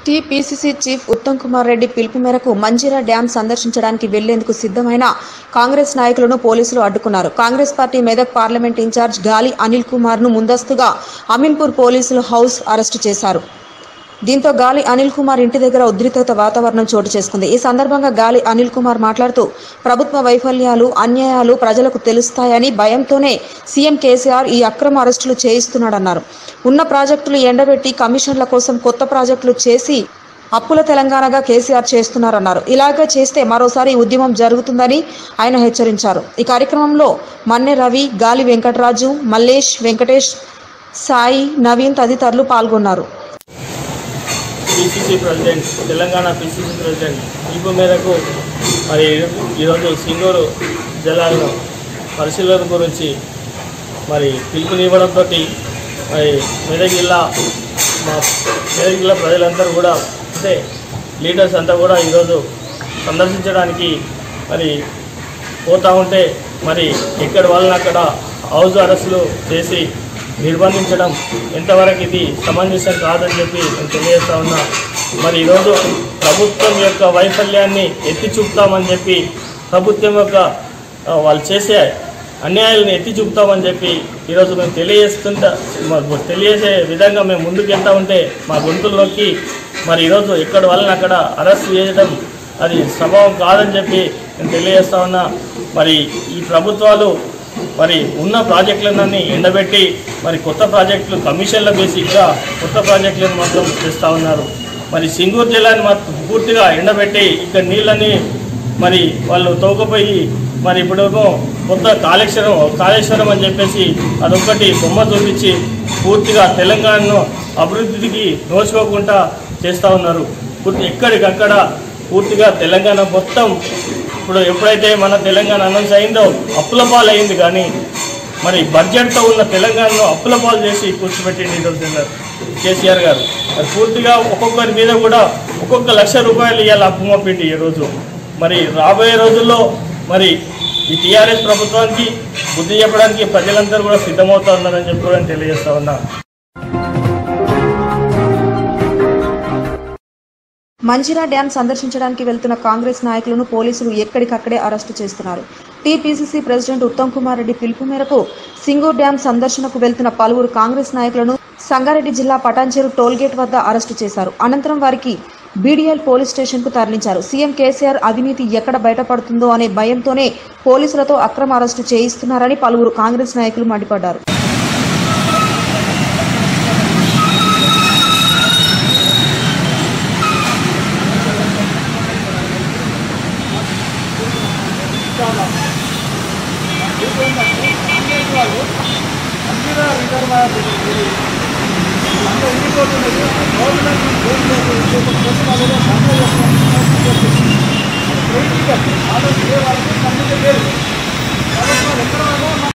TPCC chief Uttam Kumar Reddy పిలుపు మేరకు Manjira dam సందర్శించడానికి వెళ్లేందుకు సిద్ధమైన కాంగ్రెస్ నాయకులను పోలీసులు అడ్డుకున్నారు. Congress party Medak parliament incharge Gali Anil Kumar ను ముందస్తుగా అమీన్పూర్ పోలీసులు హౌస్ అరెస్టు చేశారు. దీంతో గాలి అనిల్ కుమార్ ఇంటి దగ్గర ఉద్రిక్తత వాతావరణం చోటు చేసుకుంది. ఈ సందర్భంగా గాలి అనిల్ కుమార్ మాట్లాడుతూ ప్రభుత్వ వైఫల్యాలు, అన్యాయాలు ప్రజలకు తెలుస్తాయని భయంతోనే సీఎం కేసీఆర్ ఈ అక్రమ అరెస్టులు చేయిస్తున్నాడన్నారు. ఉన్న ప్రాజెక్టులు ఎండబెట్టి కమిషన్ల కోసం కొత్త ప్రాజెక్టులు చేసి అప్పుల తెలంగాణగా కేసీఆర్ చేస్తున్నారన్నారు. ఇలాగే చేస్తే మరోసారి ఉద్యమం జరుగుతుందని ఆయన హెచ్చరించారు. ఈ కార్యక్రమంలో మన్నె రవి, గాలి వెంకటరాజు, మల్లేష్, వెంకటేష్, సాయి, నవీన్ తదితరులు పాల్గొన్నారు. PCC president, Telangana PCC president పిలుపు మేరకు మరి ఈరోజు సింగూరు జలాలను పరిశీలన గురించి మరి పిలుపునివ్వడంతో మరి మెదక్ జిల్లా ప్రజలందరూ కూడా అంటే లీడర్స్ అంతా కూడా ఈరోజు సందర్శించడానికి మరి పోతూ ఉంటే మరి ఎక్కడి వాళ్ళని అక్కడ హౌస్ అరెస్టులు చేసి నిర్బంధించడం ఎంతవరకు ఇది సమంజసం కాదని చెప్పి నేను తెలియజేస్తా ఉన్నా. మరి ఈరోజు ప్రభుత్వం యొక్క వైఫల్యాన్ని ఎత్తి చూపుతామని చెప్పి ప్రభుత్వం యొక్క వాళ్ళు చేసే అన్యాయాలను ఎత్తి చూపుతామని చెప్పి ఈరోజు మేము తెలియజేసే విధంగా మేము ముందుకు వెళ్తూ ఉంటే మా గొంతుల్లోకి మరి ఈరోజు ఎక్కడి వాళ్ళని అక్కడ అరెస్ట్ చేయడం అది స్వభావం కాదని చెప్పి నేను తెలియజేస్తా ఉన్నా. మరి ఈ ప్రభుత్వాలు మరి ఉన్న ప్రాజెక్టులన్నీ ఎండబెట్టి మరి కొత్త ప్రాజెక్టులు కమిషన్ల బేసిక్గా కొత్త ప్రాజెక్టులను మాత్రం చేస్తూ ఉన్నారు. మరి సింగూరు జిల్లాని మాత్రం పూర్తిగా ఎండబెట్టి ఇక్కడ నీళ్ళని మరి వాళ్ళు తోకపోయి మరి ఇప్పుడేమో కొత్త కాళేశ్వరం అని చెప్పేసి అదొక్కటి బొమ్మ చూపించి పూర్తిగా తెలంగాణను అభివృద్ధికి నోచుకోకుండా చేస్తూ ఉన్నారు. ఎక్కడికక్కడ పూర్తిగా తెలంగాణ మొత్తం ఇప్పుడు ఎప్పుడైతే మన తెలంగాణ అనౌన్స్ అయిందో అప్పుల పాలు అయింది. కానీ మరి బడ్జెట్తో ఉన్న తెలంగాణను అప్పుల పాలు చేసి కూర్చోబెట్టింది ఈరోజు కేసీఆర్ గారు. మరి పూర్తిగా ఒక్కొక్కరి మీద కూడా ఒక్కొక్క ₹1,00,000 ఇవాళ అప్పు మోపిండి ఈరోజు. మరి రాబోయే రోజుల్లో మరి ఈ టీఆర్ఎస్ ప్రభుత్వానికి బుద్ధి చెప్పడానికి ప్రజలందరూ కూడా సిద్ధమవుతా ఉన్నారని చెప్పి కూడా తెలియజేస్తా ఉన్నా. మంజీరా డ్యాం సందర్శించడానికి వెళ్తున్న కాంగ్రెస్ నాయకులను పోలీసులు ఎక్కడికక్కడే అరెస్టు చేస్తున్నారు. టీపీసీసీ ప్రెసిడెంట్ ఉత్తమ్ కుమార్ రెడ్డి పిలుపు మేరకు సింగూరు డ్యాం సందర్శనకు వెళ్తున్న పలువురు కాంగ్రెస్ నాయకులను సంగారెడ్డి జిల్లా పటాన్చెరు టోల్గేట్ వద్ద అరెస్టు చేశారు. అనంతరం వారికి బీడీఎల్ పోలీస్ స్టేషన్ కు తరలించారు. సీఎం కేసీఆర్ అవినీతి ఎక్కడ బయటపడుతుందో అనే భయంతోనే పోలీసులతో అక్రమ అరెస్టు చేయిస్తున్నారని పలువురు కాంగ్రెస్ నాయకులు మండిపడ్డారు.